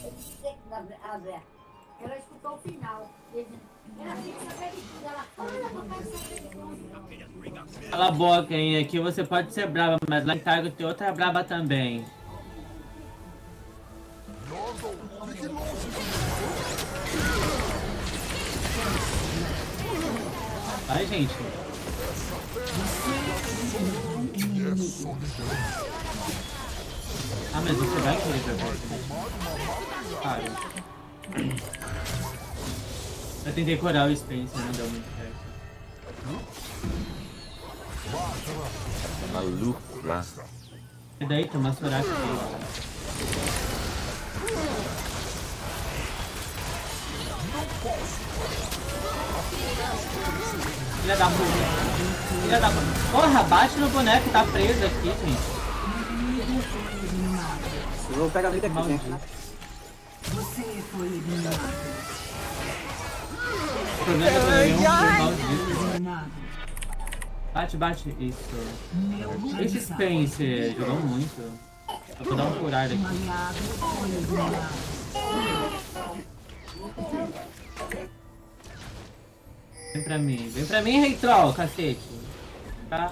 Ela escutou o final. Ela fica sabendo de tudo. Ela fala, eu quero saber de tudo. Cala a boca, hein? Aqui você pode ser brava, mas lá em Targo tem outra braba também. Vai, gente. Ah, mas você vai querer jogar isso, né? Para. Eu tentei curar o Spencer, não deu muito certo. Maluco lá. E daí, tem uma Soraka aqui. Filha da puta. Filha da puta. Porra, bate no boneco, tá preso aqui, gente. Eu vou pegar a vida aqui, né? Você foi eliminado. O problema é que eu maldito. Bate. Isso. Esse Spencer jogou muito. Eu vou dar um curar aqui. Vem pra mim, Rei Troll, cacete. Tá?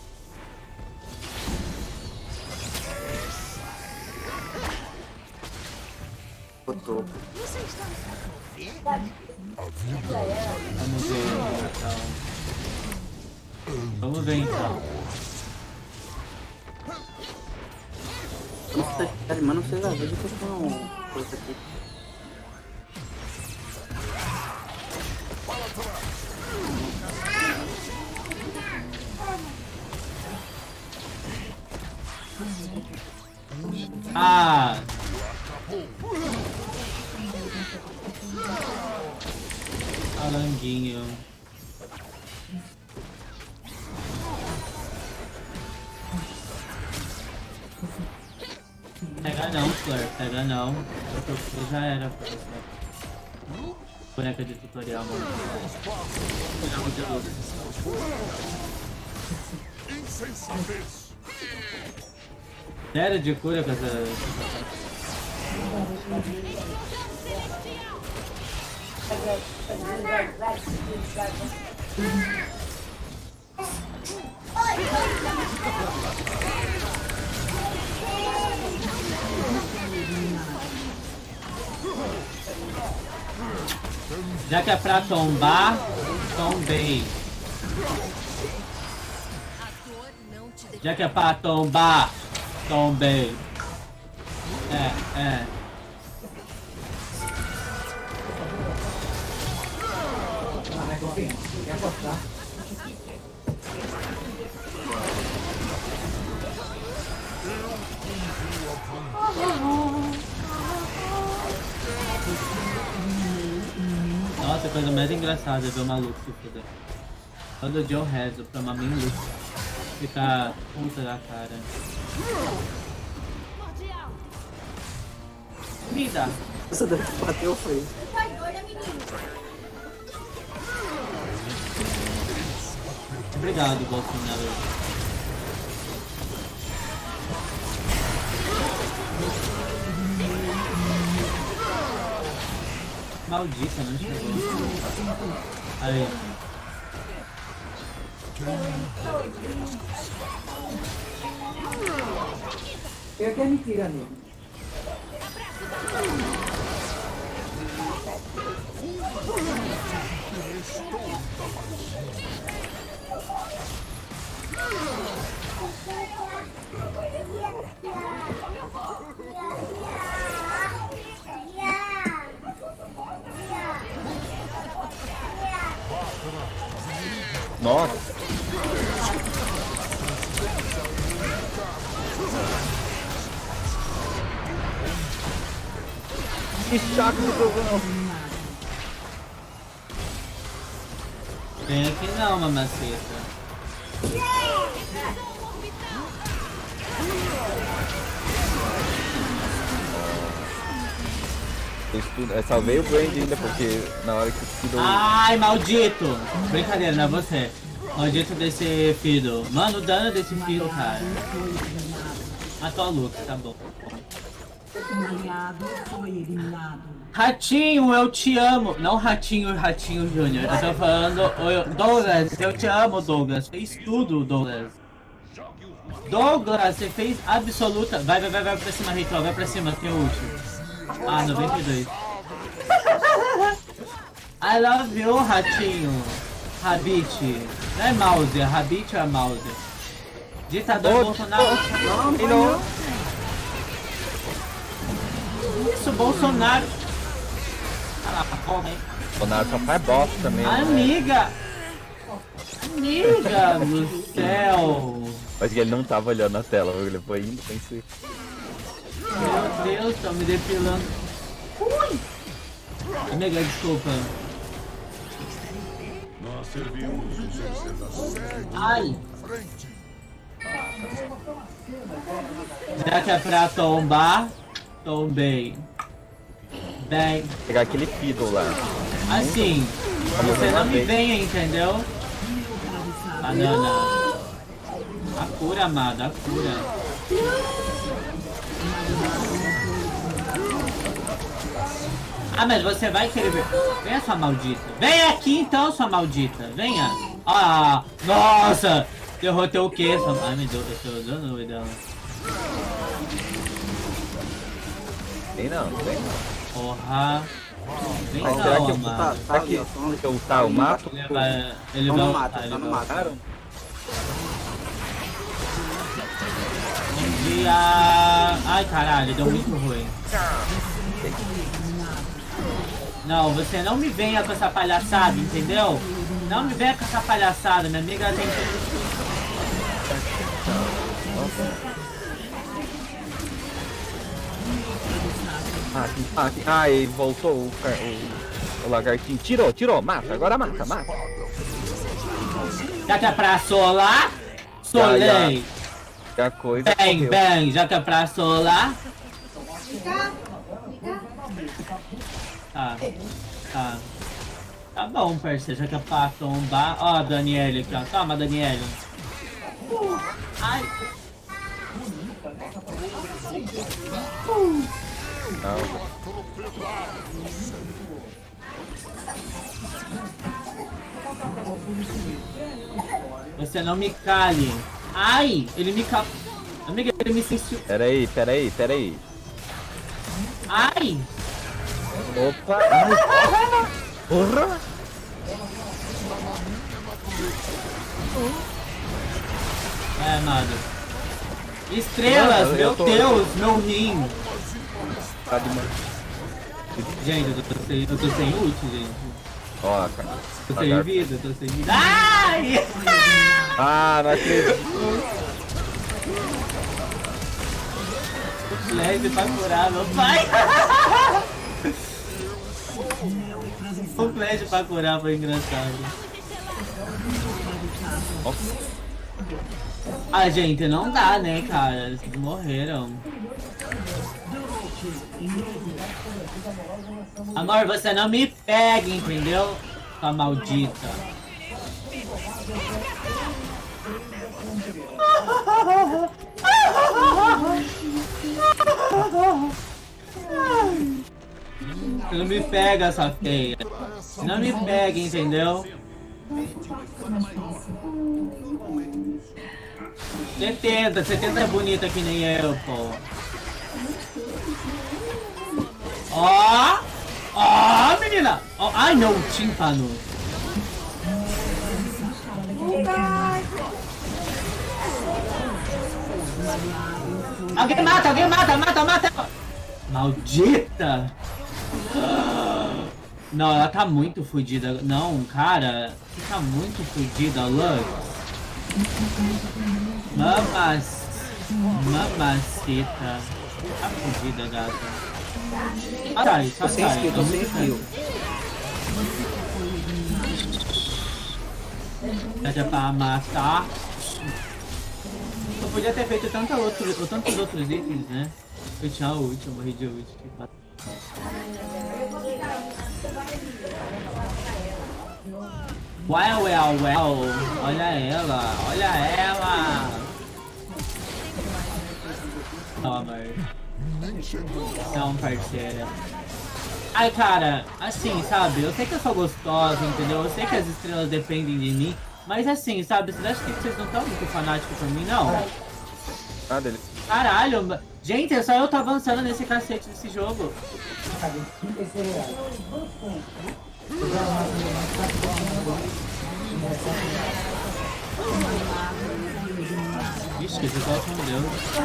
Botou. Vamos ver então. Vamos ver então. Nossa, tá de mano, vocês avisam que eu tô com coisa aqui. Ah! Alanguinho. Pega não, Flor, pega não. Eu já era pra você. Boneca de tutorial, mano. Boneca de luta. Zero de cura com essa... Já que é pra tombar, tombei. Já que é pra tombar, tombei. É. Nossa, a coisa mais engraçada é ver o maluco se fuder. Todo dia eu rezo pra uma maluca ficar puta da cara. Vida! Essa deve bater o freio. Obrigado, Bolsonaro. Maldita, não chegou. Aí. Eu quero mentira nele. Nossa. Que chato do jogo. Vem aqui não, mamaceta. Salvei o Brand ainda porque na hora que o Fiddle... Ai, maldito! Brincadeira, não é você. Maldito desse Fiddle. Mano, o dano desse Fiddle, cara. Matou a Lux, tá bom. Um aliado foi eliminado. Ratinho, eu te amo. Não Ratinho, Ratinho Júnior. Eu tô falando, Douglas, eu te amo, Douglas. Fez tudo, Douglas. Douglas, você fez absoluta. Vai pra cima, Reitor, vai pra cima, tem o último. Ah, 92. I love you, Ratinho. Rabbit. Não é mouse, é Rabbit ou é mouse? Ditador Bolsonaro. Não. Isso, Bolsonaro. Ah, porra, hein? Bolsonaro só faz bosta mesmo. Amiga! Amiga do céu! Mas ele não tava olhando a tela, ele foi indo, pensei. Meu Deus, tô me depilando. Ui! Amiga, desculpa. Nós servimos os excedações. Ai! Já que é pra tombar, tombei. Bem. Pegar aquele fiddle lá. Assim, você não me venha, entendeu? Banana. A cura, amada, a cura. Ah, mas você vai querer ver. Venha, sua maldita. Venha aqui então, sua maldita. Venha. Ah, nossa. Derrotei o quê? Ai, meu Deus, eu tô dando o dela. Tem não. Porra. Vem Mas não, será que amado. será que se eu ultar o mato? Ele vai ultar, ele vai ultar. Bom dia. Ai, caralho, deu muito ruim. Não, você não me venha com essa palhaçada, entendeu? Não me venha com essa palhaçada, minha amiga tem que... Aqui. Ai, voltou o lagartinho. Tirou, mata, agora mata. Já que é pra solar, solei. Já coisa. Bem, já que é pra solar. Tá bom, parceiro, já que é pra tombar. Ó, a Daniele aqui, ó. Toma, Daniele. Ai. Não. Você não me cale. Ai, ele me cal... Amiga, ele me sentiu. Peraí. Ai. Opa. Ai. Porra. É, amado. Estrelas, Mano, meu Deus, meu rim. Tá de uma... Gente, eu tô sem ult, gente. Ó, cara. Tô sem vida, Ai! Ah, não acredito. Leve pra curar, meu pai. O flash pra curar foi engraçado. Nossa. Ah, gente, não dá, né, cara? Eles morreram. Amor, você não me pega, entendeu? Sua maldita. Você não me pega, sua feia. Não me pega, entendeu? 70 é bonita que nem eu, pô. Ó, menina! Ó, ai, não, tímpano. Alguém mata! Maldita! Não, ela tá muito fodida. Não, cara, você tá muito fodida, Lux. Mamacita. Tá fodida, gata. Sai. Tô sem skill. Já pra matar. Eu podia ter feito tantos outros itens, né? Eu tinha ult, eu morri de ult. Well. Olha ela. Não, amor. Não, parceira. Ai, cara, assim, sabe? Eu sei que eu sou gostosa, entendeu? Eu sei que as estrelas dependem de mim. Mas assim, sabe? Vocês acham que vocês não estão muito fanáticos por mim, não? Ah, dele. Caralho, gente, é só eu tô avançando nesse cacete desse jogo. Ixi, que pessoal não deu.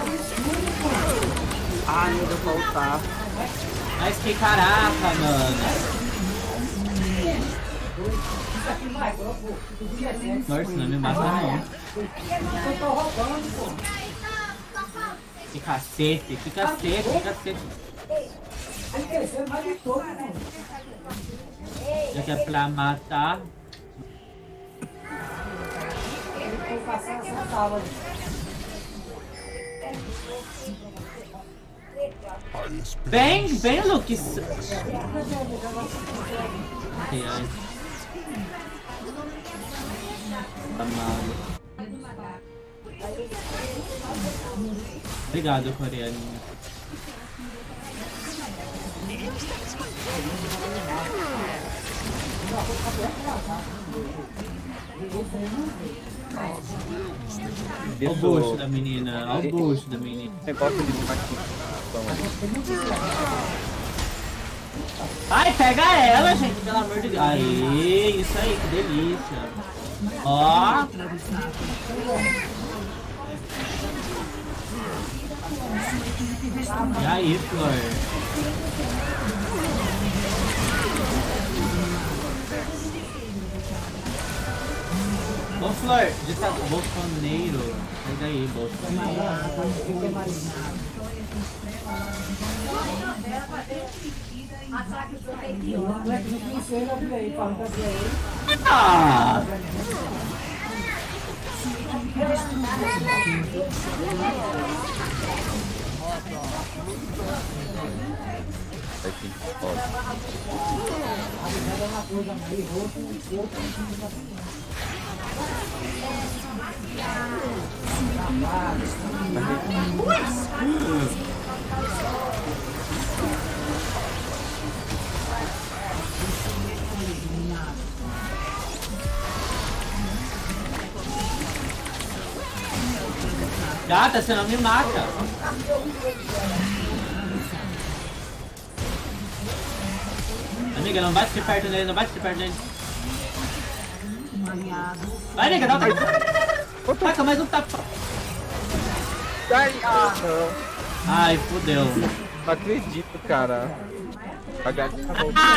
Ah, não deu pra voltar. Mas que caraca, mano. Nossa, não me mata não. Que cacete, que cacete, que cacete. Já que é pra matar. Vem, vem, Luke. Ai. Amado. Obrigado, coreaninha. Olha o bucho da menina, olha o bucho da menina. Negócio de aqui. Ai, pega ela, gente, pelo amor de Deus. Aê, isso aí, que delícia. Ó. E aí, Flor? Ô, Flor, bolsoneiro. Sai daí, bolsoneiro. Ah! Aqui, ó. Gata, você não me mata. Amiga, não bate de perto dele, não bate de perto dele. Vai, amiga, dá um tapa. Taca mais um tapa. Ai, fudeu. Não acredito, cara. A galinha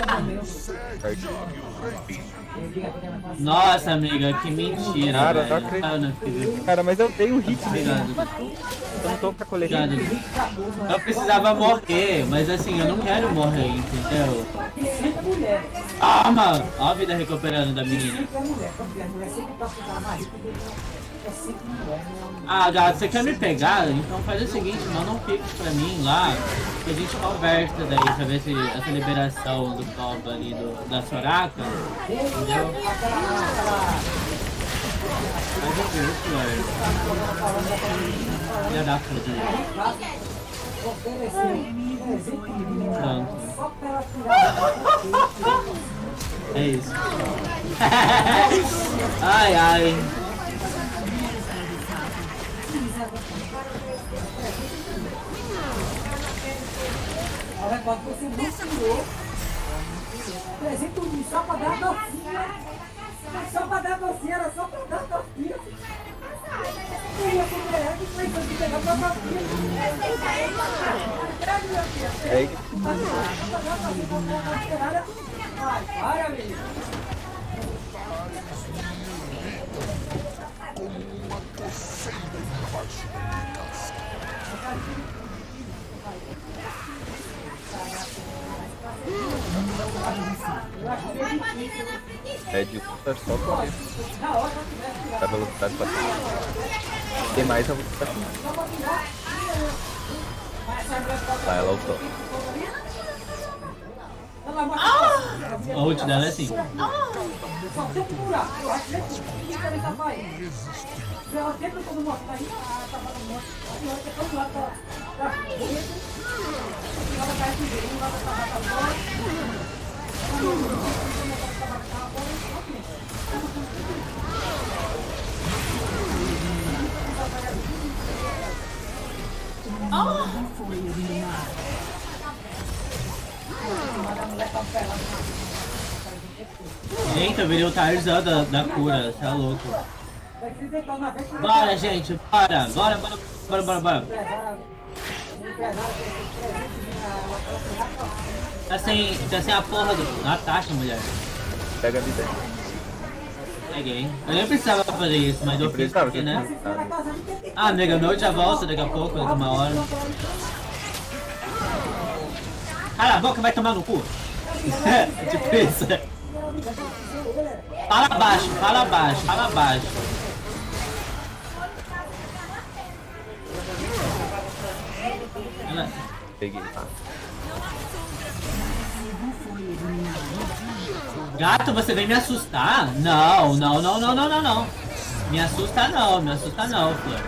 Nossa, amiga, que mentira, cara, velho. não acredito. Cara, mas eu dei um hit. Obrigado. Eu não tô pra colher. Eu precisava morrer, mas assim, eu não quero morrer, entendeu? Ah, mano! Ó a vida recuperando da menina. Ah, gato, você quer me pegar? Então faz o seguinte, manda um pix pra mim lá, que a gente conversa daí pra ver se essa liberação do toba ali da Soraka, entendeu? Mas eu curto, velho. Já dá pra fazer. Pronto. É isso. Ai, ai. Só pra dar docinha. Só pra dar docinha, era só pra dar docinha. Eu ia pro mulher que foi de pegar pra docinha. É. Ai, para, amigo. É de luta só com isso. A velocidade pra cima. Tem mais a velocidade. Tá, ela ultou. A ult dela é assim. também tá pai. Ela sempre quando mostra aí, tá falando morto. E olha que todo lado tá bonito. Ela cai de jeito, ela tá fora. Foi eliminado. Gente, eu virei o Tarzan da cura, você é louco. Bora, gente, bora. Tá sem a porra da taxa, mulher. Pega a vida. Peguei. Eu nem precisava fazer isso, mas eu fiz porque, né? Ah, nega, meu já volta daqui a pouco, daqui a uma hora. Cala a boca, vai tomar no cu. Tipo isso. Fala baixo. Peguei. Gato, você vem me assustar? Não. Me assusta não, Flor.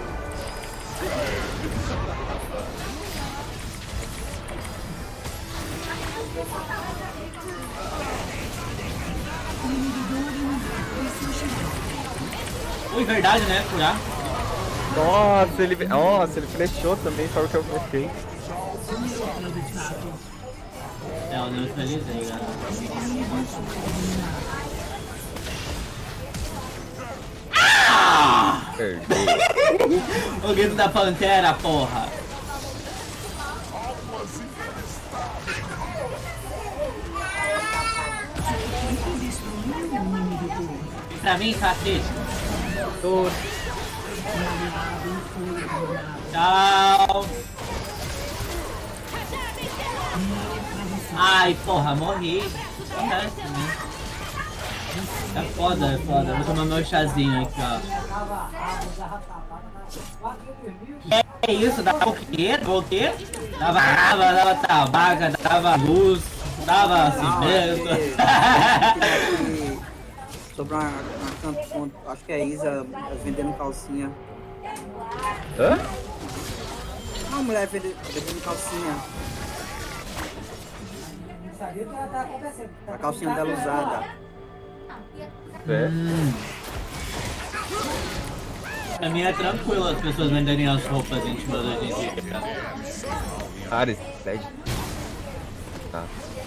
Ui, verdade, né? Curar. Nossa, ele flechou também, só o que eu flechei. É, eu neutralizei, galera. Perdeu. O grito da pantera, porra. Pra mim, cacete. Tchau. Ai, porra, morri. Acontece, né? É foda. Vou tomar meu chazinho aqui, ó. É isso, dava o quê? Dava tabaca, dava luz, dava cimento. Sobrou uma acho que é a Isa vendendo calcinha. Hã? Uma mulher vendendo calcinha. A calcinha dela usada. Pra mim é tranquilo as pessoas venderem as roupas íntimas hoje em dia. Ares, 10. Tá.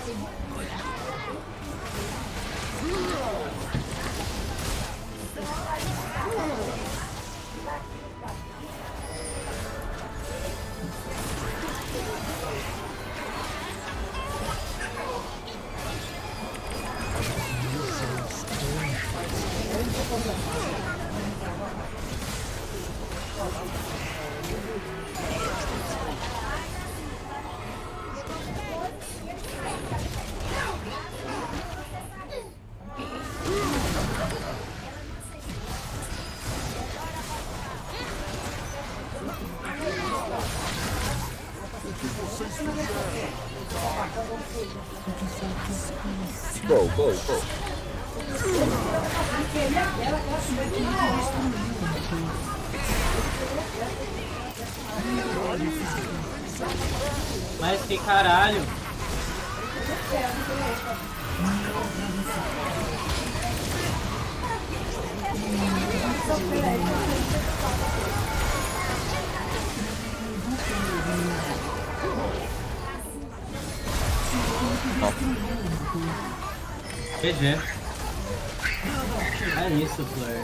Go. Mas que caralho. GG. É isso, Flor.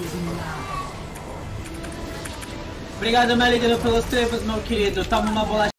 Obrigado, Melhorando, pelos tempos, meu querido. Toma uma bolacha.